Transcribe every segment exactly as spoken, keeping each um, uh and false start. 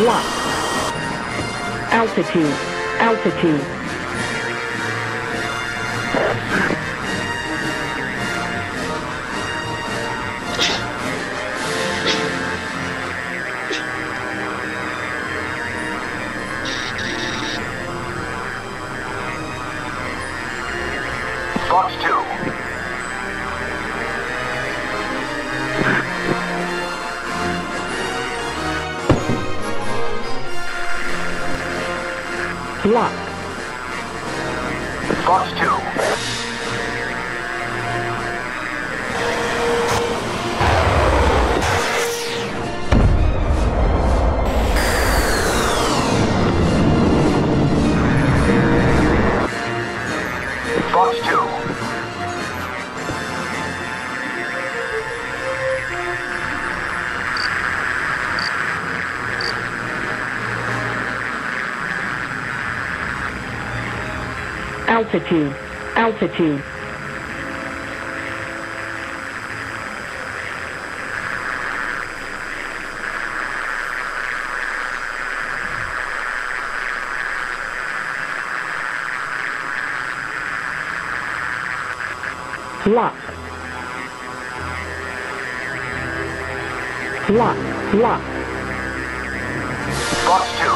Lock. Altitude. Altitude. Fox two. Lock. Fox two. Fox two. Altitude. Altitude. Lock. Lock. Lock. Fox two.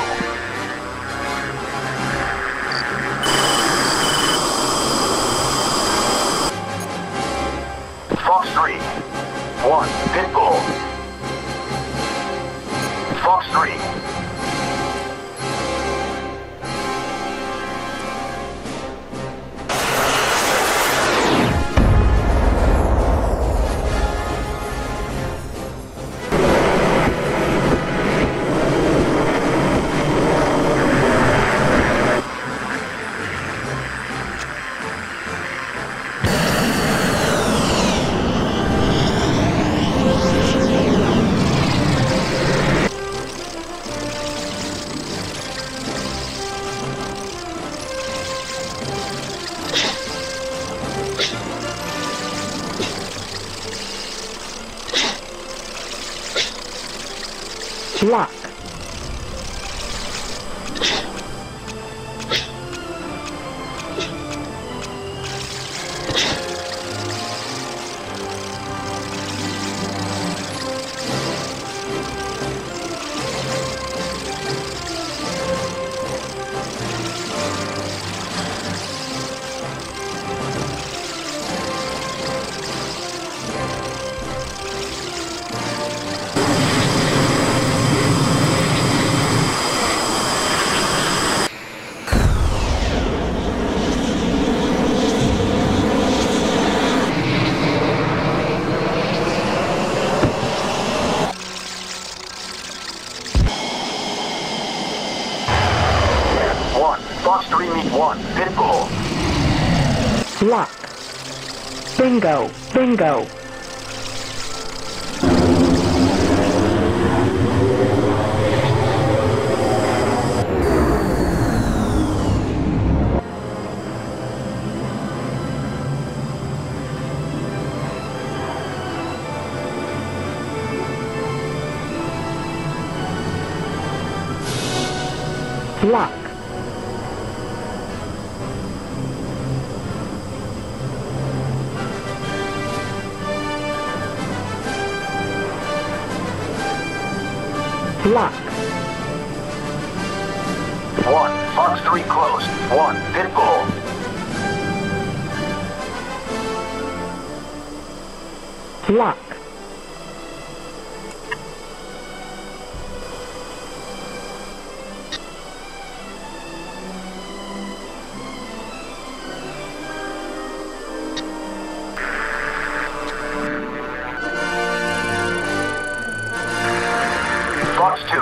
Fox three. One. Pitbull. Fox three. Lock. Fox three meet one. Pitbull. Lock. Bingo. Bingo. Lock. Lock. One. Fox three close. One. Pitbull. Lock. Fox two.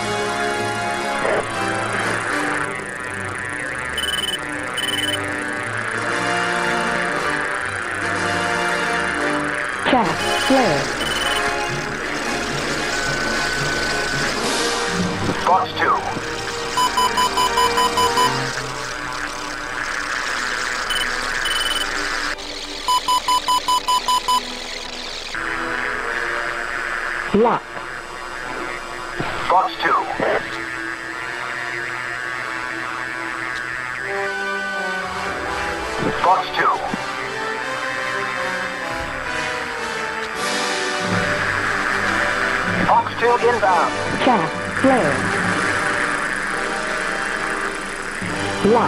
Jack. Flare. Fox two. Lock. Fox two. two inbound. Chaff. Flare. Lock.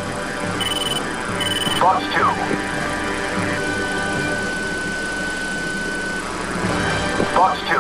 Fox two. Fox two.